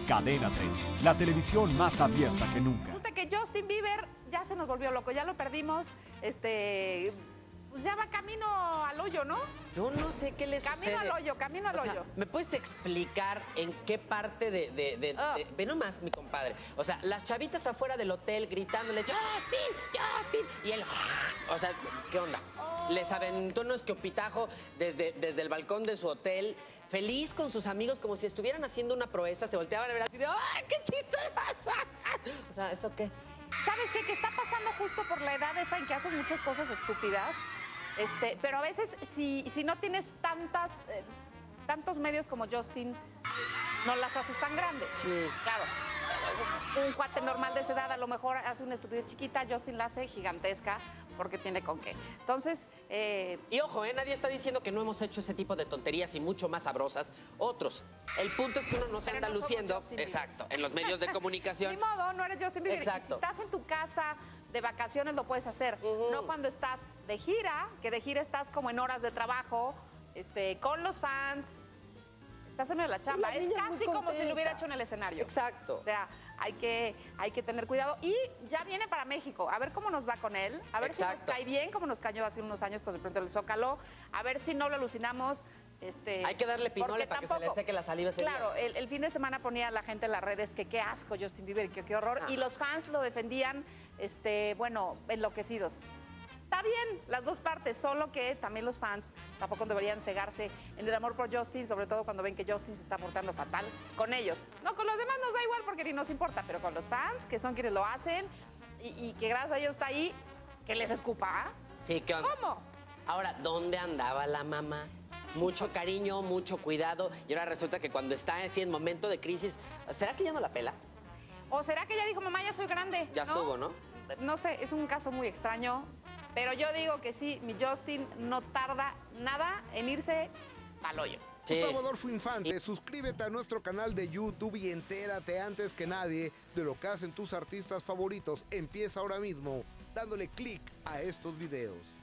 Cadena 30, la televisión más abierta que nunca. Resulta que Justin Bieber ya se nos volvió loco, ya lo perdimos, pues ya va camino al hoyo, ¿no? Yo no sé qué le sucede. Camino al hoyo. ¿Me puedes explicar en qué parte ve nomás, mi compadre? O sea, las chavitas afuera del hotel gritándole, ¡Justin! Y él, o sea, ¿qué onda? Les aventó un escopitajo desde el balcón de su hotel, feliz con sus amigos, como si estuvieran haciendo una proeza, se volteaban a ver así de, ¡ay, qué chistosa! O sea, ¿eso qué? ¿Sabes qué? Que está pasando justo por la edad esa en que haces muchas cosas estúpidas. Pero a veces, si no tienes tantos medios como Justin, no las haces tan grandes. Sí. Claro. Un cuate normal de esa edad a lo mejor hace una estupidez chiquita, Justin la hace gigantesca porque tiene con qué. Entonces... Y ojo, nadie está diciendo que no hemos hecho ese tipo de tonterías y mucho más sabrosas otros. El punto es que uno no se anda luciendo, exacto, en los medios de comunicación. Ni modo, no eres Justin Bieber. Exacto. Y si estás en tu casa de vacaciones lo puedes hacer, no cuando estás de gira, que de gira estás como en horas de trabajo, con los fans. Estás en medio de la chamba. Es casi como si lo hubiera hecho en el escenario. Exacto. O sea, hay que tener cuidado. Y ya viene para México. A ver cómo nos va con él. A ver si nos cae bien, como nos cayó hace unos años con de pronto el Zócalo. A ver si no lo alucinamos. Hay que darle pinole para que se le seque la saliva ese Claro, día. el fin de semana ponía la gente en las redes que qué asco Justin Bieber, que qué horror. Y los fans lo defendían, enloquecidos. Está bien, las dos partes, solo que también los fans tampoco deberían cegarse en el amor por Justin, sobre todo cuando ven que Justin se está portando fatal con ellos. No, con los demás nos da igual porque ni nos importa, pero con los fans, que son quienes lo hacen y que gracias a ellos está ahí, que les escupa. ¿Ah? Sí, ¿qué onda? ¿Cómo? Ahora, ¿dónde andaba la mamá? Mucho cariño, mucho cuidado, y ahora resulta que cuando está así en momento de crisis, ¿será que ya no la pela? ¿O será que ya dijo, mamá, ya soy grande? Ya estuvo, ¿no? No sé, es un caso muy extraño, pero yo digo que sí, mi Justin no tarda nada en irse al hoyo. Sí. Gustavo Adolfo Infante, suscríbete a nuestro canal de YouTube y entérate antes que nadie de lo que hacen tus artistas favoritos. Empieza ahora mismo dándole clic a estos videos.